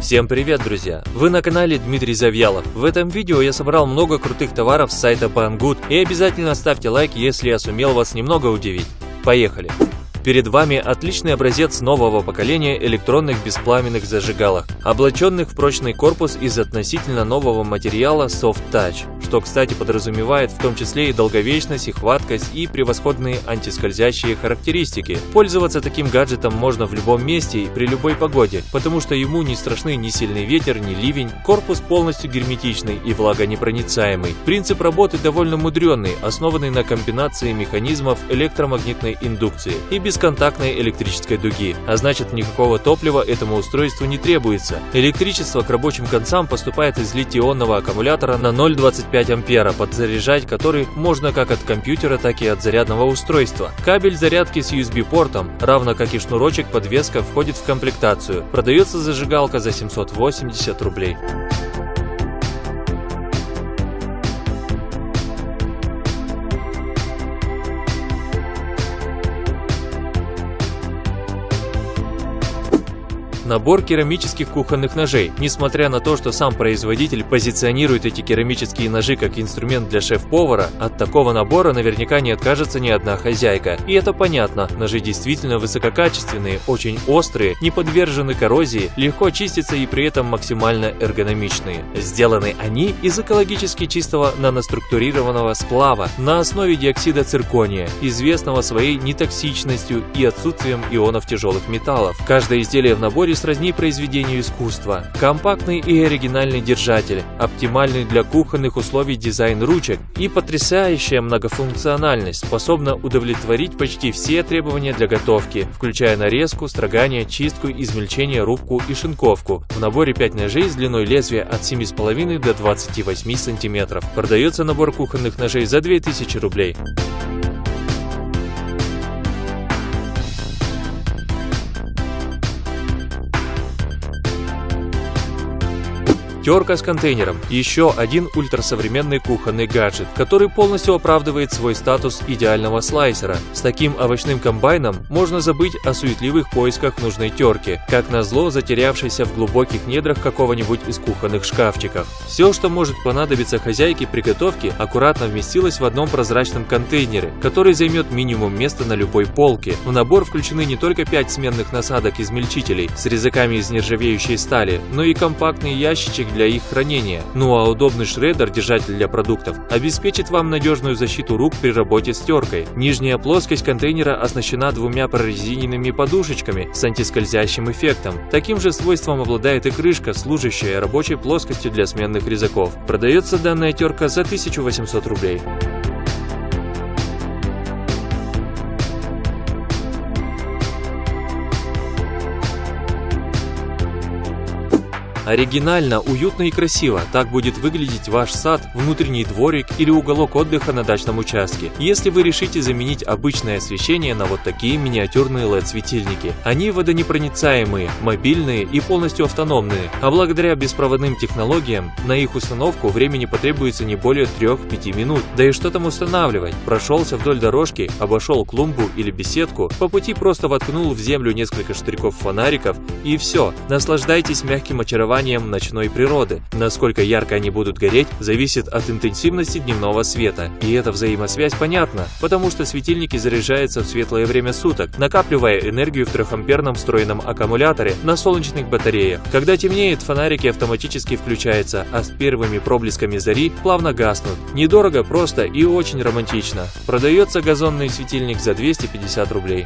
Всем привет, друзья! Вы на канале Дмитрий Завьялов. В этом видео я собрал много крутых товаров с сайта Banggood, и обязательно ставьте лайк, если я сумел вас немного удивить. Поехали! Перед вами отличный образец нового поколения электронных беспламенных зажигалок, облаченных в прочный корпус из относительно нового материала Soft Touch, что, кстати, подразумевает в том числе и долговечность, и хваткость, и превосходные антискользящие характеристики. Пользоваться таким гаджетом можно в любом месте и при любой погоде, потому что ему не страшны ни сильный ветер, ни ливень, корпус полностью герметичный и влагонепроницаемый. Принцип работы довольно мудренный, основанный на комбинации механизмов электромагнитной индукции и бесконтактной электрической дуги, а значит, никакого топлива этому устройству не требуется. Электричество к рабочим концам поступает из литий-ионного аккумулятора на 0,25 ампера, подзаряжать который можно как от компьютера, так и от зарядного устройства. Кабель зарядки с USB-портом, равно как и шнурочек-подвеска, входит в комплектацию. Продается зажигалка за 780 рублей. Набор керамических кухонных ножей. Несмотря на то, что сам производитель позиционирует эти керамические ножи как инструмент для шеф-повара, от такого набора наверняка не откажется ни одна хозяйка. И это понятно, ножи действительно высококачественные, очень острые, не подвержены коррозии, легко чистятся и при этом максимально эргономичные. Сделаны они из экологически чистого наноструктурированного сплава на основе диоксида циркония, известного своей нетоксичностью и отсутствием ионов тяжелых металлов. Каждое изделие в наборе сродни произведению искусства. Компактный и оригинальный держатель, оптимальный для кухонных условий дизайн ручек и потрясающая многофункциональность способна удовлетворить почти все требования для готовки, включая нарезку, строгание, чистку, измельчение, рубку и шинковку. В наборе 5 ножей с длиной лезвия от 7,5 до 28 см. Продается набор кухонных ножей за 2000 рублей. Терка с контейнером. Еще один ультрасовременный кухонный гаджет, который полностью оправдывает свой статус идеального слайсера. С таким овощным комбайном можно забыть о суетливых поисках нужной терки, как назло затерявшейся в глубоких недрах какого-нибудь из кухонных шкафчиков. Все, что может понадобиться хозяйке при готовке, аккуратно вместилось в одном прозрачном контейнере, который займет минимум места на любой полке. В набор включены не только 5 сменных насадок-измельчителей с резаками из нержавеющей стали, но и компактный ящичек для их хранения. Ну а удобный шредер-держатель для продуктов обеспечит вам надежную защиту рук при работе с теркой. Нижняя плоскость контейнера оснащена 2 прорезиненными подушечками с антискользящим эффектом. Таким же свойством обладает и крышка, служащая рабочей плоскостью для сменных резаков. Продается данная терка за 1800 рублей. Оригинально, уютно и красиво. Так будет выглядеть ваш сад, внутренний дворик или уголок отдыха на дачном участке, если вы решите заменить обычное освещение на вот такие миниатюрные LED-светильники. Они водонепроницаемые, мобильные и полностью автономные, а благодаря беспроводным технологиям на их установку времени потребуется не более 3-5 минут. Да и что там устанавливать? Прошелся вдоль дорожки, обошел клумбу или беседку, по пути просто воткнул в землю несколько штырьков фонариков и все. Наслаждайтесь мягким очарованием ночной природы. Насколько ярко они будут гореть, зависит от интенсивности дневного света. И эта взаимосвязь понятна, потому что светильники заряжаются в светлое время суток, накапливая энергию в 3-амперном встроенном аккумуляторе на солнечных батареях. Когда темнеет, фонарики автоматически включаются, а с первыми проблесками зари плавно гаснут. Недорого, просто и очень романтично. Продается газонный светильник за 250 рублей.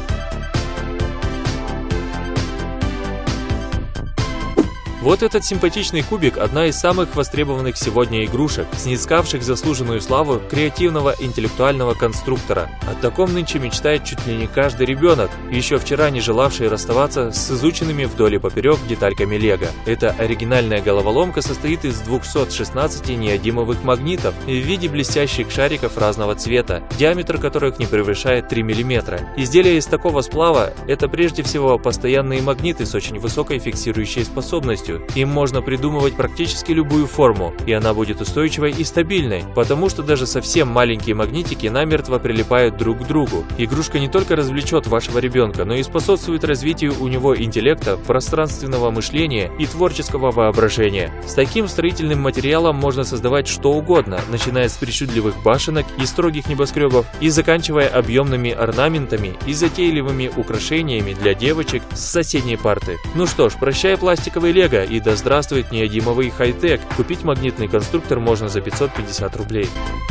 Вот этот симпатичный кубик – одна из самых востребованных сегодня игрушек, снискавших заслуженную славу креативного интеллектуального конструктора. О таком нынче мечтает чуть ли не каждый ребенок, еще вчера не желавший расставаться с изученными вдоль и поперек детальками лего. Эта оригинальная головоломка состоит из 216 неодимовых магнитов в виде блестящих шариков разного цвета, диаметр которых не превышает 3 мм. Изделие из такого сплава – это прежде всего постоянные магниты с очень высокой фиксирующей способностью, полностью. Им можно придумывать практически любую форму, и она будет устойчивой и стабильной, потому что даже совсем маленькие магнитики намертво прилипают друг к другу. Игрушка не только развлечет вашего ребенка, но и способствует развитию у него интеллекта, пространственного мышления и творческого воображения. С таким строительным материалом можно создавать что угодно, начиная с причудливых башенок и строгих небоскребов и заканчивая объемными орнаментами и затейливыми украшениями для девочек с соседней парты. Ну что ж, прощай пластиковый лего и да здравствует неодимовый хай-тек. Купить магнитный конструктор можно за 550 рублей.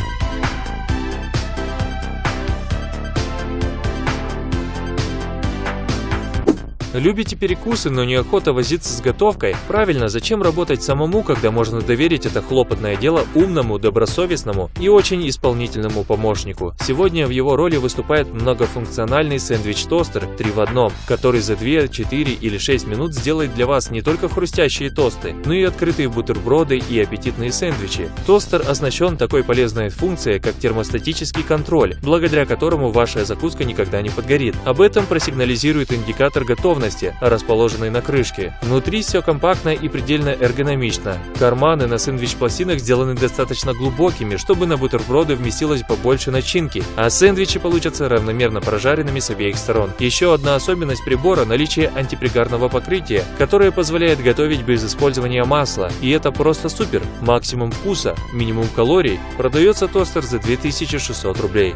Любите перекусы, но неохота возиться с готовкой? Правильно, зачем работать самому, когда можно доверить это хлопотное дело умному, добросовестному и очень исполнительному помощнику? Сегодня в его роли выступает многофункциональный сэндвич-тостер 3 в 1, который за 2, 4 или 6 минут сделает для вас не только хрустящие тосты, но и открытые бутерброды и аппетитные сэндвичи. Тостер оснащен такой полезной функцией, как термостатический контроль, благодаря которому ваша закуска никогда не подгорит. Об этом просигнализирует индикатор готовности, расположенный на крышке. Внутри все компактно и предельно эргономично. Карманы на сэндвич-пластинах сделаны достаточно глубокими, чтобы на бутерброды вместилось побольше начинки, а сэндвичи получатся равномерно прожаренными с обеих сторон. Еще одна особенность прибора – наличие антипригарного покрытия, которое позволяет готовить без использования масла. И это просто супер! Максимум вкуса, минимум калорий. Продается тостер за 2600 рублей.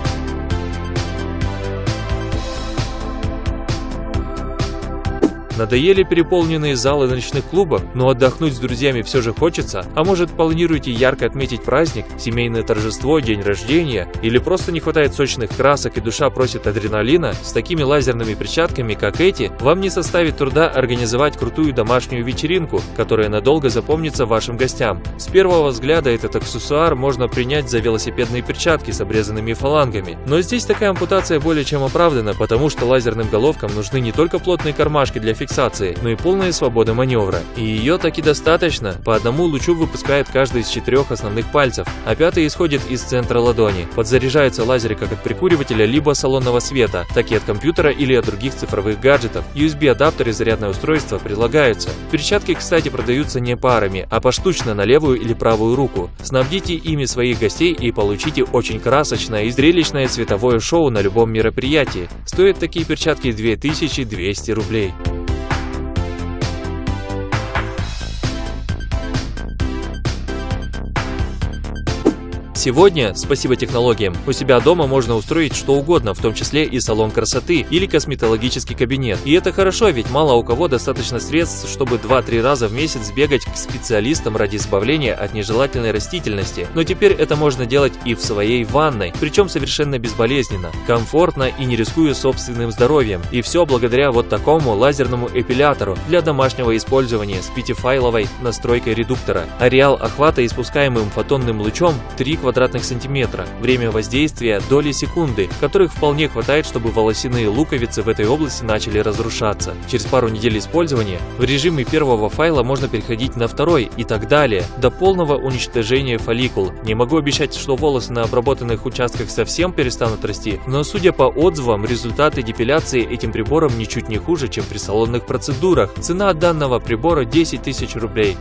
Надоели переполненные залы ночных клубов, но отдохнуть с друзьями все же хочется? А может, планируете ярко отметить праздник, семейное торжество, день рождения? Или просто не хватает сочных красок и душа просит адреналина? С такими лазерными перчатками, как эти, вам не составит труда организовать крутую домашнюю вечеринку, которая надолго запомнится вашим гостям. С первого взгляда этот аксессуар можно принять за велосипедные перчатки с обрезанными фалангами. Но здесь такая ампутация более чем оправдана, потому что лазерным головкам нужны не только плотные кармашки для фиксации, но и полная свобода маневра. И ее таки достаточно. По одному лучу выпускает каждый из 4 основных пальцев, а 5-й исходит из центра ладони. Подзаряжаются лазеры как от прикуривателя либо салонного света, так и от компьютера или от других цифровых гаджетов. USB-адаптер и зарядное устройство предлагаются. Перчатки, кстати, продаются не парами, а поштучно на левую или правую руку. Снабдите ими своих гостей и получите очень красочное и зрелищное цветовое шоу на любом мероприятии. Стоят такие перчатки 2200 рублей. Сегодня, спасибо технологиям, у себя дома можно устроить что угодно, в том числе и салон красоты или косметологический кабинет. И это хорошо, ведь мало у кого достаточно средств, чтобы 2-3 раза в месяц бегать к специалистам ради избавления от нежелательной растительности. Но теперь это можно делать и в своей ванной, причем совершенно безболезненно, комфортно и не рискуя собственным здоровьем. И все благодаря вот такому лазерному эпилятору для домашнего использования с 5-файловой настройкой редуктора. Ареал охвата испускаемым фотонным лучом 3 квадратных сантиметра. Время воздействия – доли секунды, которых вполне хватает, чтобы волосяные луковицы в этой области начали разрушаться. Через пару недель использования в режиме первого файла можно переходить на второй и так далее, до полного уничтожения фолликул. Не могу обещать, что волосы на обработанных участках совсем перестанут расти, но судя по отзывам, результаты депиляции этим прибором ничуть не хуже, чем при салонных процедурах. Цена данного прибора 10 тысяч рублей.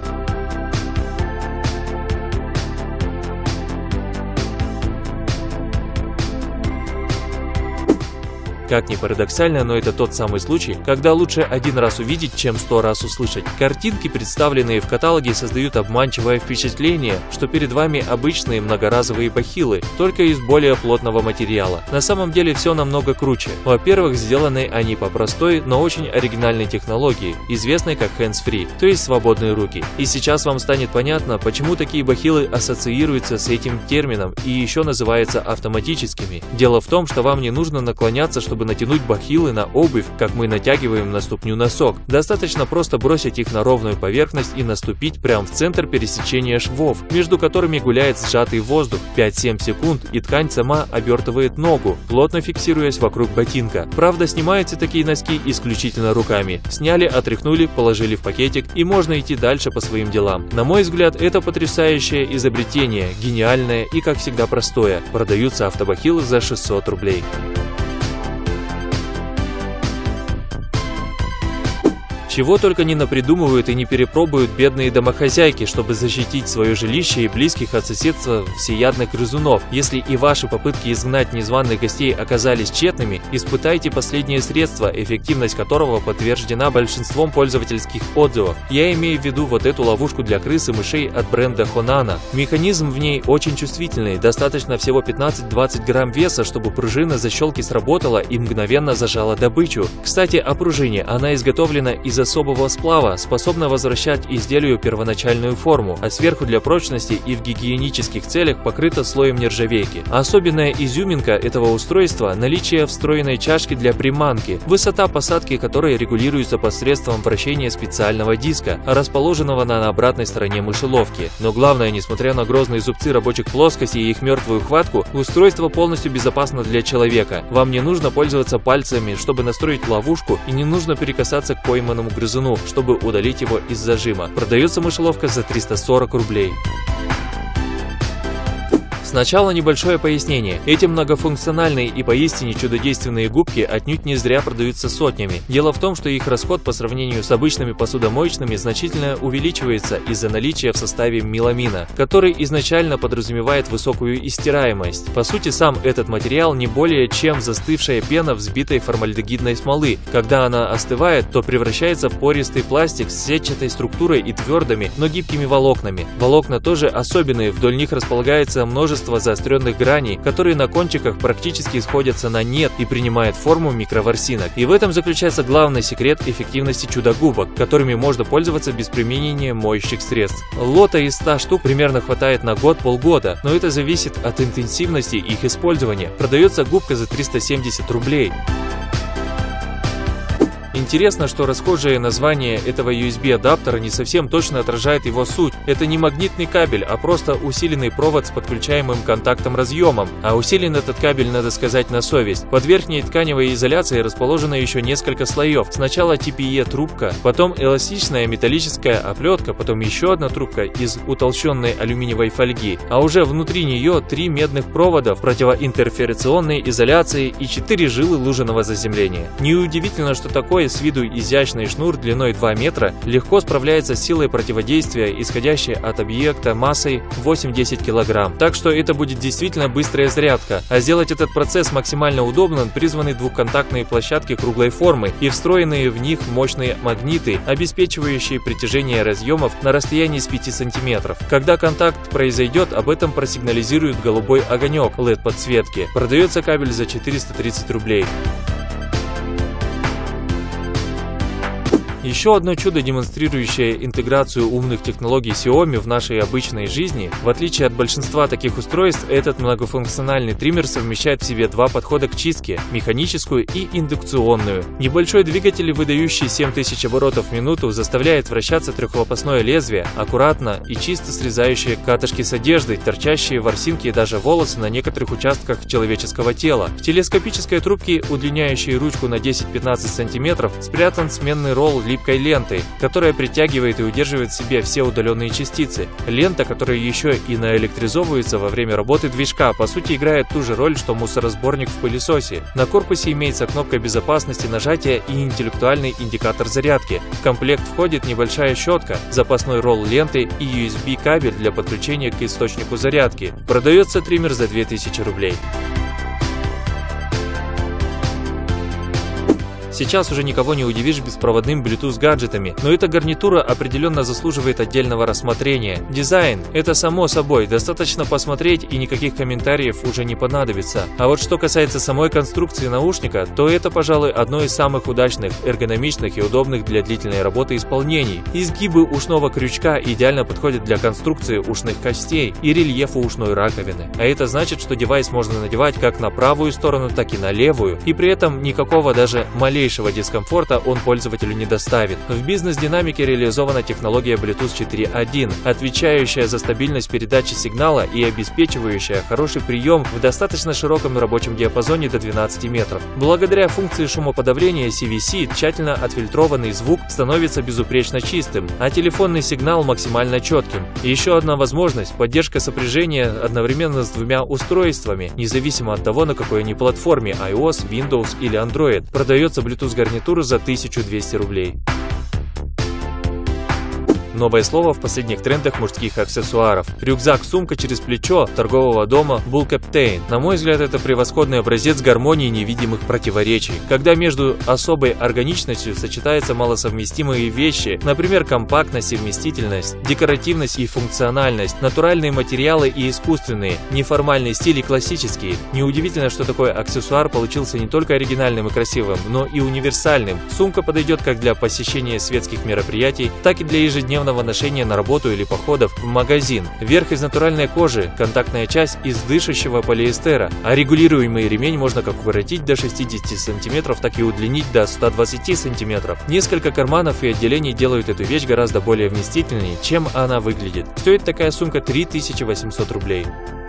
Как ни парадоксально, но это тот самый случай, когда лучше один раз увидеть, чем 100 раз услышать. Картинки, представленные в каталоге, создают обманчивое впечатление, что перед вами обычные многоразовые бахилы, только из более плотного материала. На самом деле все намного круче. Во-первых, сделаны они по простой, но очень оригинальной технологии, известной как hands-free, то есть свободные руки. И сейчас вам станет понятно, почему такие бахилы ассоциируются с этим термином и еще называются автоматическими. Дело в том, что вам не нужно наклоняться, чтобы натянуть бахилы на обувь, как мы натягиваем на ступню носок. Достаточно просто бросить их на ровную поверхность и наступить прямо в центр пересечения швов, между которыми гуляет сжатый воздух. 5-7 секунд, и ткань сама обертывает ногу, плотно фиксируясь вокруг ботинка. Правда, снимаются такие носки исключительно руками. Сняли, отряхнули, положили в пакетик, и можно идти дальше по своим делам. На мой взгляд, это потрясающее изобретение, гениальное и, как всегда, простое. Продаются автобахилы за 600 рублей. Чего только не напридумывают и не перепробуют бедные домохозяйки, чтобы защитить свое жилище и близких от соседства всеядных грызунов. Если и ваши попытки изгнать незваных гостей оказались тщетными, испытайте последнее средство, эффективность которого подтверждена большинством пользовательских отзывов. Я имею в виду вот эту ловушку для крыс и мышей от бренда Honana. Механизм в ней очень чувствительный, достаточно всего 15-20 грамм веса, чтобы пружина защелки сработала и мгновенно зажала добычу. Кстати, о пружине. Она изготовлена из особого сплава, способна возвращать изделию первоначальную форму, а сверху для прочности и в гигиенических целях покрыта слоем нержавейки. Особенная изюминка этого устройства – наличие встроенной чашки для приманки, высота посадки которой регулируется посредством вращения специального диска, расположенного на обратной стороне мышеловки. Но главное, несмотря на грозные зубцы рабочих плоскостей и их мертвую хватку, устройство полностью безопасно для человека. Вам не нужно пользоваться пальцами, чтобы настроить ловушку, и не нужно прикасаться к пойманному грызуну, чтобы удалить его из зажима. Продается мышеловка за 340 рублей. Сначала небольшое пояснение. Эти многофункциональные и поистине чудодейственные губки отнюдь не зря продаются сотнями. Дело в том, что их расход по сравнению с обычными посудомоечными значительно увеличивается из-за наличия в составе меламина, который изначально подразумевает высокую истираемость. По сути, сам этот материал не более чем застывшая пена взбитой формальдегидной смолы. Когда она остывает, то превращается в пористый пластик с сетчатой структурой и твердыми, но гибкими волокнами. Волокна тоже особенные, вдоль них располагается множество заостренных граней, которые на кончиках практически сходятся на нет и принимают форму микроворсинок. И в этом заключается главный секрет эффективности чудо-губок, которыми можно пользоваться без применения моющих средств. Лота из 100 штук примерно хватает на год-полгода, но это зависит от интенсивности их использования. Продается губка за 370 рублей. Интересно, что расхожее название этого USB-адаптера не совсем точно отражает его суть. Это не магнитный кабель, а просто усиленный провод с подключаемым контактом-разъемом. А усилен этот кабель, надо сказать, на совесть. Под верхней тканевой изоляцией расположено еще несколько слоев. Сначала TPE-трубка, потом эластичная металлическая оплетка, потом еще одна трубка из утолщенной алюминиевой фольги, а уже внутри нее 3 медных провода в противоинтерферационной изоляции и 4 жилы лужиного заземления. Неудивительно, что такое с виду изящный шнур длиной 2 метра легко справляется с силой противодействия, исходящей от объекта массой 8-10 кг. Так что это будет действительно быстрая зарядка. А сделать этот процесс максимально удобным призваны двухконтактные площадки круглой формы и встроенные в них мощные магниты, обеспечивающие притяжение разъемов на расстоянии с 5 см. Когда контакт произойдет, об этом просигнализирует голубой огонек LED-подсветки. Продается кабель за 430 рублей. Еще одно чудо, демонстрирующее интеграцию умных технологий Xiaomi в нашей обычной жизни. В отличие от большинства таких устройств, этот многофункциональный триммер совмещает в себе 2 подхода к чистке – механическую и индукционную. Небольшой двигатель, выдающий 7000 оборотов в минуту, заставляет вращаться трехлопастное лезвие, аккуратно и чисто срезающее катышки с одеждой, торчащие ворсинки и даже волосы на некоторых участках человеческого тела. В телескопической трубке, удлиняющей ручку на 10-15 см, спрятан сменный ролл липкой лентой, которая притягивает и удерживает в себе все удаленные частицы. Лента, которая еще и наэлектризовывается во время работы движка, по сути играет ту же роль, что мусоросборник в пылесосе. На корпусе имеется кнопка безопасности нажатия и интеллектуальный индикатор зарядки. В комплект входит небольшая щетка, запасной ролл ленты и USB кабель для подключения к источнику зарядки. Продается триммер за 2000 рублей. Сейчас уже никого не удивишь беспроводным Bluetooth гаджетами, но эта гарнитура определенно заслуживает отдельного рассмотрения. Дизайн – это само собой, достаточно посмотреть и никаких комментариев уже не понадобится. А вот что касается самой конструкции наушника, то это, пожалуй, одно из самых удачных, эргономичных и удобных для длительной работы исполнений. Изгибы ушного крючка идеально подходят для конструкции ушных костей и рельефа ушной раковины. А это значит, что девайс можно надевать как на правую сторону, так и на левую, и при этом никакого даже малейшего дискомфорта он пользователю не доставит. В бизнес-динамике реализована технология Bluetooth 4.1, отвечающая за стабильность передачи сигнала и обеспечивающая хороший прием в достаточно широком рабочем диапазоне до 12 метров. Благодаря функции шумоподавления CVC тщательно отфильтрованный звук становится безупречно чистым, а телефонный сигнал максимально четким. И еще одна возможность – поддержка сопряжения одновременно с 2 устройствами, независимо от того, на какой они платформе – iOS, Windows или Android. Продается Bluetooth гарнитуру за 1200 рублей. Новое слово в последних трендах мужских аксессуаров. Рюкзак-сумка через плечо торгового дома Bull Captain. На мой взгляд, это превосходный образец гармонии невидимых противоречий, когда между особой органичностью сочетаются малосовместимые вещи, например, компактность, совместительность, декоративность и функциональность, натуральные материалы и искусственные, неформальный стиль и классический. Неудивительно, что такой аксессуар получился не только оригинальным и красивым, но и универсальным. Сумка подойдет как для посещения светских мероприятий, так и для ежедневного ношения на работу или походов в магазин. Верх из натуральной кожи, контактная часть из дышащего полиэстера, а регулируемый ремень можно как укоротить до 60 см, так и удлинить до 120 см. Несколько карманов и отделений делают эту вещь гораздо более вместительнее, чем она выглядит. Стоит такая сумка 3800 рублей.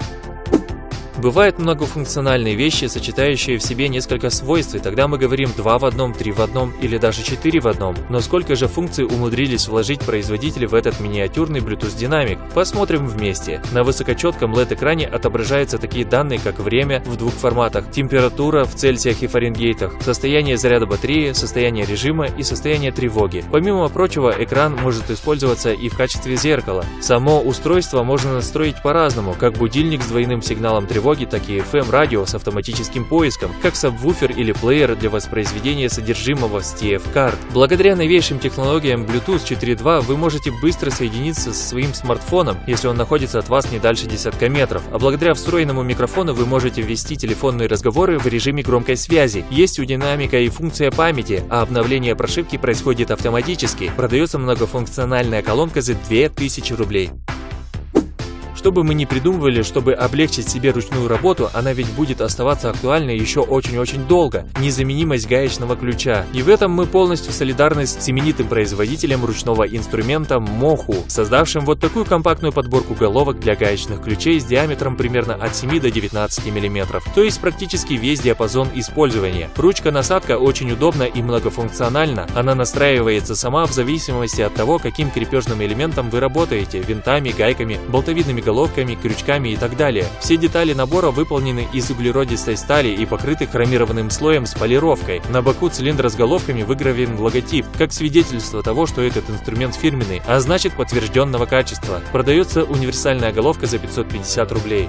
Бывают многофункциональные вещи, сочетающие в себе несколько свойств, и тогда мы говорим 2 в одном, 3 в одном или даже 4 в одном. Но сколько же функций умудрились вложить производители в этот миниатюрный Bluetooth динамик? Посмотрим вместе. На высокочетком LED-экране отображаются такие данные, как время в двух форматах, температура в Цельсиях и Фаренгейтах, состояние заряда батареи, состояние режима и состояние тревоги. Помимо прочего, экран может использоваться и в качестве зеркала. Само устройство можно настроить по-разному, как будильник с двойным сигналом тревоги, так и FM-радио с автоматическим поиском, как сабвуфер или плеер для воспроизведения содержимого с TF-карт. Благодаря новейшим технологиям Bluetooth 4.2 вы можете быстро соединиться со своим смартфоном, если он находится от вас не дальше десятка метров, а благодаря встроенному микрофону вы можете ввести телефонные разговоры в режиме громкой связи. Есть у динамика и функция памяти, а обновление прошивки происходит автоматически. Продается многофункциональная колонка за 2000 рублей. Что бы мы ни придумывали, чтобы облегчить себе ручную работу, она ведь будет оставаться актуальной еще очень-очень долго. Незаменимость гаечного ключа. И в этом мы полностью солидарны с знаменитым производителем ручного инструмента Mohu, создавшим вот такую компактную подборку головок для гаечных ключей с диаметром примерно от 7 до 19 мм. То есть практически весь диапазон использования. Ручка-насадка очень удобна и многофункциональна. Она настраивается сама в зависимости от того, каким крепежным элементом вы работаете – винтами, гайками, болтовидными головками, крючками и так далее. Все детали набора выполнены из углеродистой стали и покрыты хромированным слоем с полировкой. На боку цилиндра с головками выгравирован логотип, как свидетельство того, что этот инструмент фирменный, а значит подтвержденного качества. Продается универсальная головка за 550 рублей.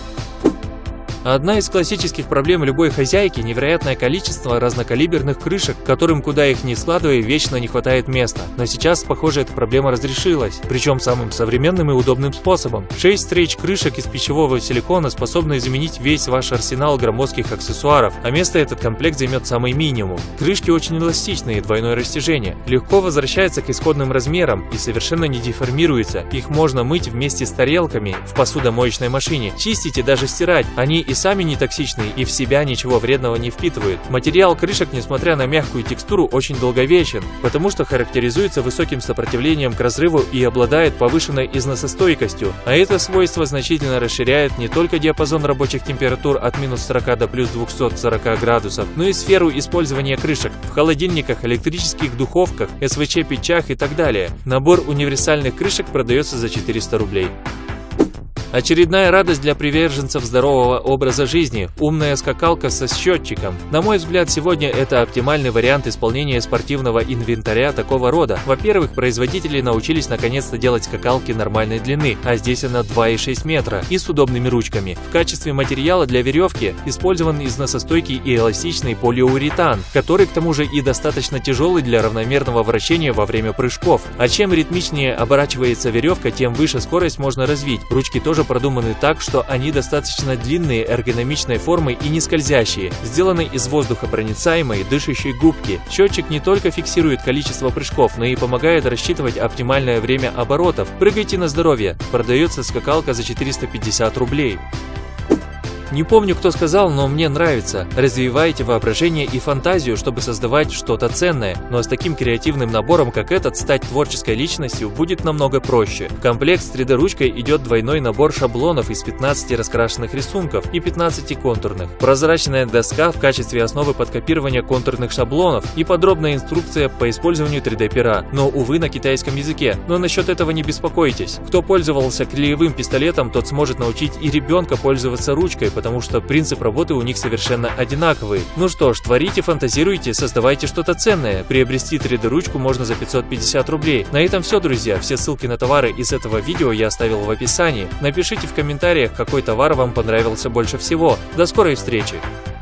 Одна из классических проблем любой хозяйки – невероятное количество разнокалиберных крышек, которым, куда их ни складывай, вечно не хватает места. Но сейчас, похоже, эта проблема разрешилась, причем самым современным и удобным способом. 6 стрейч-крышек из пищевого силикона способны заменить весь ваш арсенал громоздких аксессуаров, а место этот комплект займет самый минимум. Крышки очень эластичные, двойное растяжение, легко возвращаются к исходным размерам и совершенно не деформируются. Их можно мыть вместе с тарелками в посудомоечной машине, чистить и даже стирать. Они и сами не токсичные, и в себя ничего вредного не впитывают. Материал крышек, несмотря на мягкую текстуру, очень долговечен, потому что характеризуется высоким сопротивлением к разрыву и обладает повышенной износостойкостью. А это свойство значительно расширяет не только диапазон рабочих температур от минус 40 до плюс 240 градусов, но и сферу использования крышек в холодильниках, электрических духовках, СВЧ-печах и так далее. Набор универсальных крышек продается за 400 рублей. Очередная радость для приверженцев здорового образа жизни – умная скакалка со счетчиком. На мой взгляд, сегодня это оптимальный вариант исполнения спортивного инвентаря такого рода. Во-первых, производители научились наконец-то делать скакалки нормальной длины, а здесь она 2,6 метра и с удобными ручками. В качестве материала для веревки использован износостойкий и эластичный полиуретан, который к тому же и достаточно тяжелый для равномерного вращения во время прыжков. А чем ритмичнее оборачивается веревка, тем выше скорость можно развить. Ручки тоже продуманы так, что они достаточно длинные, эргономичной формы и не скользящие, сделаны из воздухопроницаемой дышащей губки. Счетчик не только фиксирует количество прыжков, но и помогает рассчитывать оптимальное время оборотов. Прыгайте на здоровье. Продается скакалка за 450 рублей. Не помню, кто сказал, но мне нравится. Развивайте воображение и фантазию, чтобы создавать что-то ценное. Но с таким креативным набором, как этот, стать творческой личностью будет намного проще. В комплект с 3D-ручкой идет двойной набор шаблонов из 15 раскрашенных рисунков и 15 контурных. Прозрачная доска в качестве основы под копирование контурных шаблонов и подробная инструкция по использованию 3D-пера. Но, увы, на китайском языке. Но насчет этого не беспокойтесь. Кто пользовался клеевым пистолетом, тот сможет научить и ребенка пользоваться ручкой, потому что принцип работы у них совершенно одинаковый. Ну что ж, творите, фантазируйте, создавайте что-то ценное. Приобрести 3D-ручку можно за 550 рублей. На этом все, друзья. Все ссылки на товары из этого видео я оставил в описании. Напишите в комментариях, какой товар вам понравился больше всего. До скорой встречи!